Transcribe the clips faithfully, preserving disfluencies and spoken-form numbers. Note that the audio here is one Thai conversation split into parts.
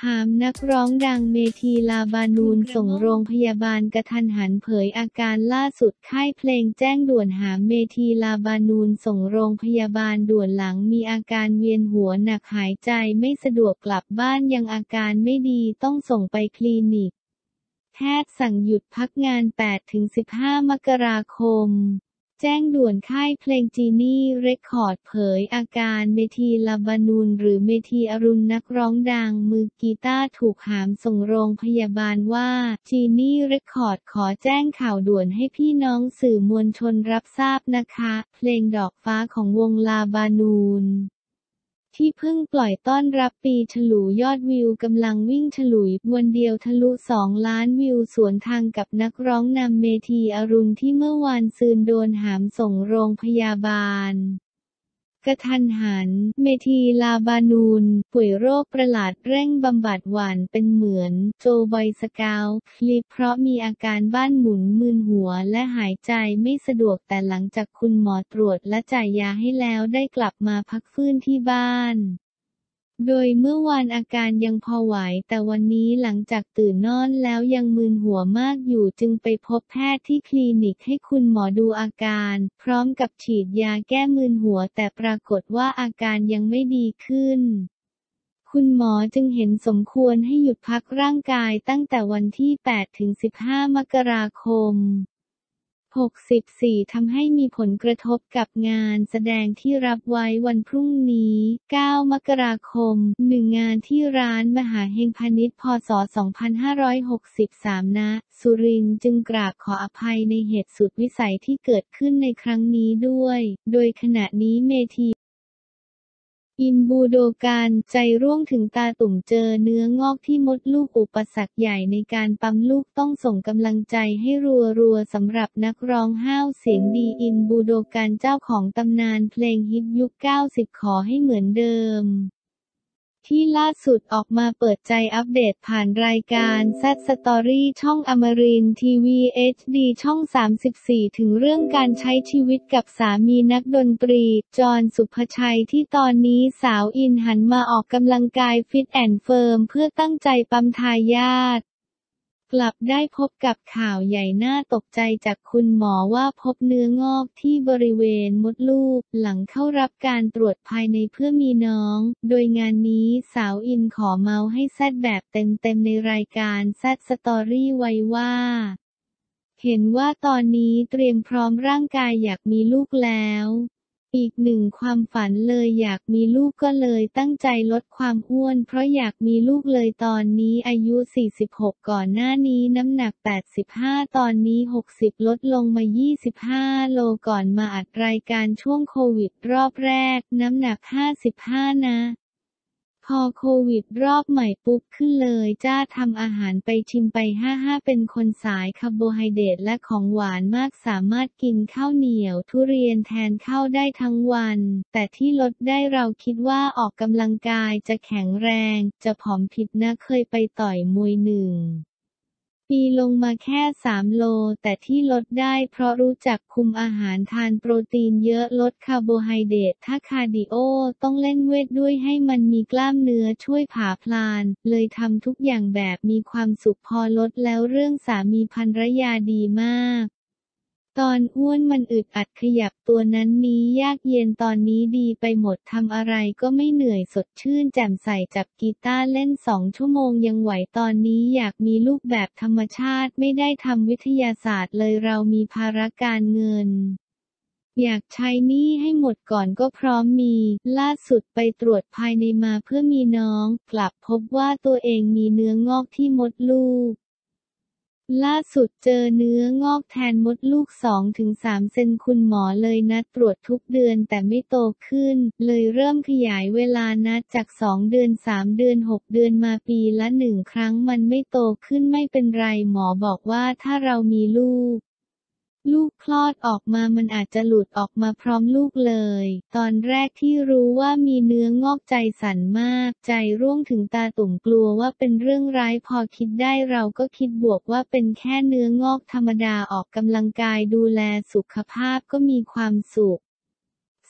ามนักร้องดังเมธีลาบานูนส่งโรงพยาบาลกะทันหันเผยอาการล่าสุดค่ายเพลงแจ้งด่วนหามเมธีลาบานูนส่งโรงพยาบาลด่วนหลังมีอาการเวียนหัวหนักหายใจไม่สะดวกกลับบ้านยังอาการไม่ดีต้องส่งไปคลินิกแพทย์สั่งหยุดพักงาน แปดถึงสิบห้า มกราคมแจ้งด่วนค่ายเพลงจีนี่เรคคอร์ดเผยอาการเมธีลาบานูนหรือเมธีอรุณนักร้องดังมือกีตาร์ถูกหามส่งโรงพยาบาลว่าจีนี่เรคคอร์ดขอแจ้งข่าวด่วนให้พี่น้องสื่อมวลชนรับทราบนะคะเพลงดอกฟ้าของวงลาบานูนที่เพิ่งปล่อยต้อนรับปีฉลูยอดวิวกำลังวิ่งฉลุยวันเดียวทะลุสองล้านวิวสวนทางกับนักร้องนำเมธีอรุณที่เมื่อวานซืนโดนหามส่งโรงพยาบาลกะทันหันเมธีลาบานูนป่วยโรคประหลาดเร่งบำบัดหวานเป็นเหมือนโจบอยสเกาต์ฟลิปเพราะมีอาการบ้านหมุนมึนหัวและหายใจไม่สะดวกแต่หลังจากคุณหมอตรวจและจ่ายยาให้แล้วได้กลับมาพักฟื้นที่บ้านโดยเมื่อวานอาการยังพอไหวแต่วันนี้หลังจากตื่นนอนแล้วยังมึนหัวมากอยู่จึงไปพบแพทย์ที่คลินิกให้คุณหมอดูอาการพร้อมกับฉีดยาแก้มึนหัวแต่ปรากฏว่าอาการยังไม่ดีขึ้นคุณหมอจึงเห็นสมควรให้หยุดพักร่างกายตั้งแต่วันที่ แปดถึงสิบห้า มกราคมหกสิบสี่ ทำให้มีผลกระทบกับงานแสดงที่รับไว้วันพรุ่งนี้ เก้า มกราคม หนึ่ง งานที่ร้านมหาเฮงพาณิชย์ พ.ศ. สองพันห้าร้อยหกสิบสาม ณ สุรินทร์จึงกราบขออภัยในเหตุสุดวิสัยที่เกิดขึ้นในครั้งนี้ด้วย โดยขณะนี้เมธีอินบูโดการใจร่วงถึงตาตุ่มเจอเนื้องอกที่มดลูกอุปสรรคใหญ่ในการปั๊มลูกต้องส่งกำลังใจให้รัวๆสำหรับนักร้องห้าวเสียงดีอินบูโดการเจ้าของตำนานเพลงฮิตยุค เก้าสิบ ขอให้เหมือนเดิมที่ล่าสุดออกมาเปิดใจอัปเดตผ่านรายการแซดสตอรี่ช่องอมรินทร์ทีวี เอช ดี ช่อง สามสิบสี่ ถึงเรื่องการใช้ชีวิตกับสามีนักดนตรีจอห์นสุภชัยที่ตอนนี้สาวอินหันมาออกกำลังกายฟิตแอนด์เฟิร์มเพื่อตั้งใจปั๊มทายาทกลับได้พบกับข่าวใหญ่น่าตกใจจากคุณหมอว่าพบเนื้องอกที่บริเวณมดลูกหลังเข้ารับการตรวจภายในเพื่อมีน้องโดยงานนี้สาวอินขอเมาให้แซดแบบเต็มๆในรายการแซดสตอรี่ไว้ว่าเห็นว่าตอนนี้เตรียมพร้อมร่างกายอยากมีลูกแล้วอีกหนึ่งความฝันเลยอยากมีลูกก็เลยตั้งใจลดความอ้วนเพราะอยากมีลูกเลยตอนนี้อายุสี่สิบหกก่อนหน้านี้น้ำหนักแปดสิบห้าตอนนี้หกสิบลดลงมายี่สิบห้าโลก่อนมาอัดรายการช่วงโควิดรอบแรกน้ำหนักห้าสิบห้านะพอโควิดรอบใหม่ปุ๊บขึ้นเลยจ้าทำอาหารไปชิมไปห้าห้าเป็นคนสายคาร์โบไฮเดรตและของหวานมากสามารถกินข้าวเหนียวทุเรียนแทนข้าวได้ทั้งวันแต่ที่ลดได้เราคิดว่าออกกำลังกายจะแข็งแรงจะผอมผิดนะเคยไปต่อยมวยหนึ่งปีลงมาแค่สามโลแต่ที่ลดได้เพราะรู้จักคุมอาหารทานโปรตีนเยอะลดคาร์โบไฮเดรตถ้าคาร์ดิโอต้องเล่นเวทด้วยให้มันมีกล้ามเนื้อช่วยผาพลานเลยทำทุกอย่างแบบมีความสุขพอลดแล้วเรื่องสามีภรรยาดีมากตอนอ้วนมันอึดอัดขยับตัวนั้นนี้ยากเย็นตอนนี้ดีไปหมดทำอะไรก็ไม่เหนื่อยสดชื่นแจ่มใสจับกีตาร์เล่นสองชั่วโมงยังไหวตอนนี้อยากมีลูกแบบธรรมชาติไม่ได้ทำวิทยาศาสตร์เลยเรามีภาระการเงินอยากใช้หนี้ให้หมดก่อนก็พร้อมมีล่าสุดไปตรวจภายในมาเพื่อมีน้องกลับพบว่าตัวเองมีเนื้องอกที่มดลูกล่าสุดเจอเนื้องอกแทนมดลูก สองถึงสาม เซนคุณหมอเลยนัดตรวจทุกเดือนแต่ไม่โตขึ้นเลยเริ่มขยายเวลานัดจากสองเดือนสามเดือนหกเดือนมาปีละหนึ่งครั้งมันไม่โตขึ้นไม่เป็นไรหมอบอกว่าถ้าเรามีลูกลูกคลอดออกมามันอาจจะหลุดออกมาพร้อมลูกเลยตอนแรกที่รู้ว่ามีเนื้องอกใจสั่นมากใจร่วงถึงตาตุ่มกลัวว่าเป็นเรื่องร้ายพอคิดได้เราก็คิดบวกว่าเป็นแค่เนื้องอกธรรมดาออกกำลังกายดูแลสุขภาพก็มีความสุข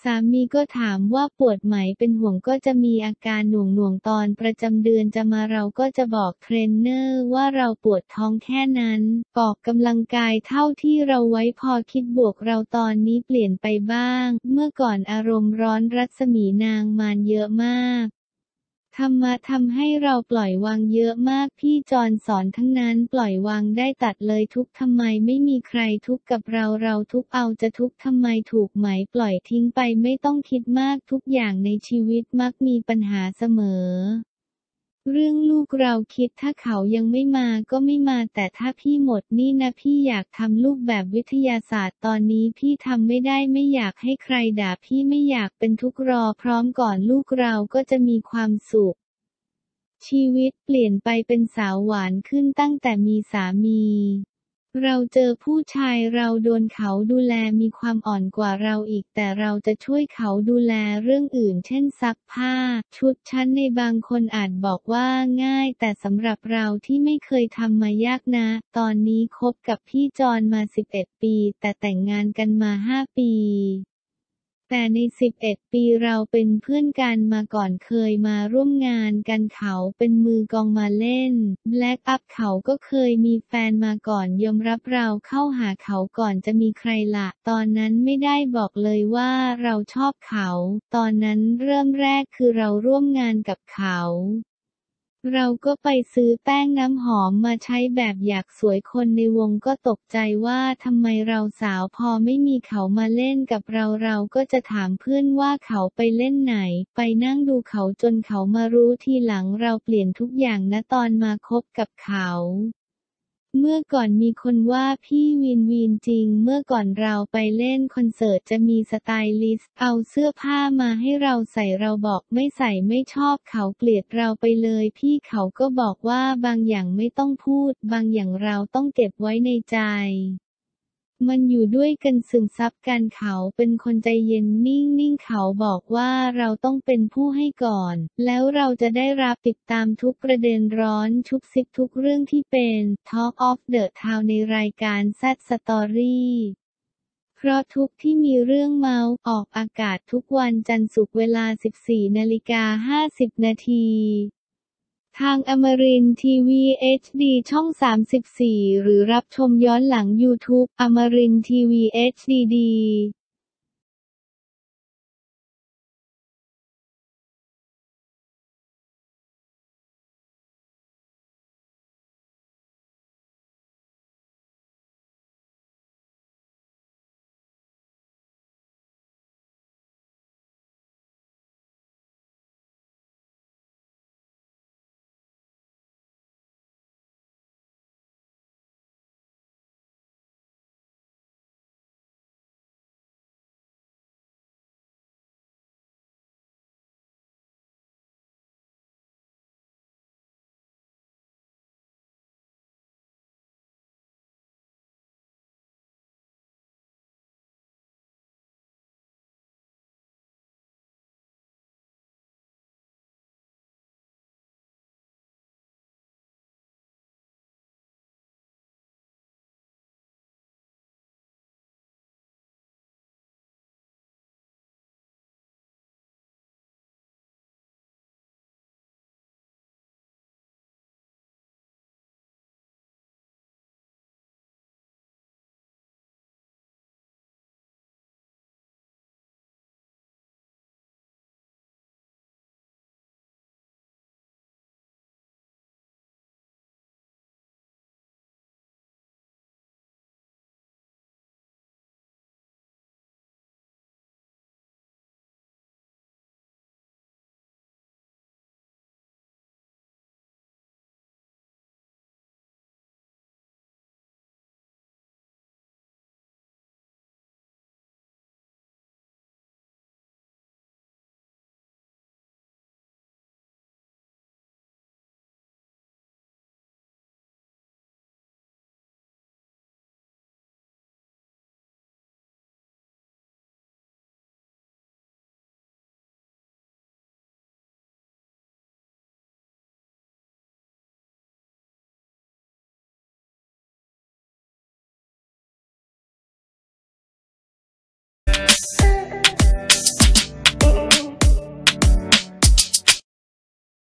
สามีก็ถามว่าปวดไหมเป็นห่วงก็จะมีอาการหน่วงๆตอนประจำเดือนจะมาเราก็จะบอกเทรนเนอร์ว่าเราปวดท้องแค่นั้นออกกำลังกายเท่าที่เราไหวพอคิดบวกเราตอนนี้เปลี่ยนไปบ้างเมื่อก่อนอารมณ์ร้อนรัศมีนางมารเยอะมากธรรมะทำให้เราปล่อยวางเยอะมากพี่จอนสอนทั้งนั้นปล่อยวางได้ตัดเลยทุกข์ทำไมไม่มีใครทุกข์กับเราเราทุกข์เอาจะทุกข์ทำไมถูกไหมปล่อยทิ้งไปไม่ต้องคิดมากทุกอย่างในชีวิตมักมีปัญหาเสมอเรื่องลูกเราคิดถ้าเขายังไม่มาก็ไม่มาแต่ถ้าพี่หมดหนี้นะพี่อยากทำลูกแบบวิทยาศาสตร์ตอนนี้พี่ทำไม่ได้ไม่อยากให้ใครด่าพี่ไม่อยากเป็นทุกข์รอพร้อมก่อนลูกเราก็จะมีความสุขชีวิตเปลี่ยนไปเป็นสาวหวานขึ้นตั้งแต่มีสามีเราเจอผู้ชายเราโดนเขาดูแลมีความอ่อนกว่าเราอีกแต่เราจะช่วยเขาดูแลเรื่องอื่นเช่นซักผ้าชุดชั้นในบางคนอาจบอกว่าง่ายแต่สำหรับเราที่ไม่เคยทำมายากนะตอนนี้คบกับพี่จอนมาสิบเอ็ดปีแต่แต่งงานกันมาห้าปีแต่ในสิบเอ็ดปีเราเป็นเพื่อนกันมาก่อนเคยมาร่วมงานกันเขาเป็นมือกลองมาเล่นแบล็คอัพเขาก็เคยมีแฟนมาก่อนยอมรับเราเข้าหาเขาก่อนจะมีใครละตอนนั้นไม่ได้บอกเลยว่าเราชอบเขาตอนนั้นเริ่มแรกคือเราร่วมงานกับเขาเราก็ไปซื้อแป้งน้ำหอมมาใช้แบบอยากสวยคนในวงก็ตกใจว่าทำไมเราสาวพอไม่มีเขามาเล่นกับเราเราก็จะถามเพื่อนว่าเขาไปเล่นไหนไปนั่งดูเขาจนเขามารู้ทีหลังเราเปลี่ยนทุกอย่างนะตอนมาคบกับเขาเมื่อก่อนมีคนว่าพี่วีนวีนจริงเมื่อก่อนเราไปเล่นคอนเสิร์ตจะมีสไตลิสต์เอาเสื้อผ้ามาให้เราใส่เราบอกไม่ใส่ไม่ชอบเขาเกลียดเราไปเลยพี่เขาก็บอกว่าบางอย่างไม่ต้องพูดบางอย่างเราต้องเก็บไว้ในใจมันอยู่ด้วยกันซึมซับกันเขาเป็นคนใจเย็นนิ่งๆเขาบอกว่าเราต้องเป็นผู้ให้ก่อนแล้วเราจะได้รับติดตามทุกประเด็นร้อนชุบซิบทุกเรื่องที่เป็น Talk of the Town ในรายการ แซด Story เพราะทุกที่มีเรื่องเมาส์ออกอากาศทุกวันจันทร์ศุกร์เวลา สิบสี่นาฬิกาห้าสิบนาทีทางอมรินทร์ทีวี เอช ดี ช่อง สามสิบสี่ หรือรับชมย้อนหลัง YouTube อมรินทร์ทีวี เอช ดี ดี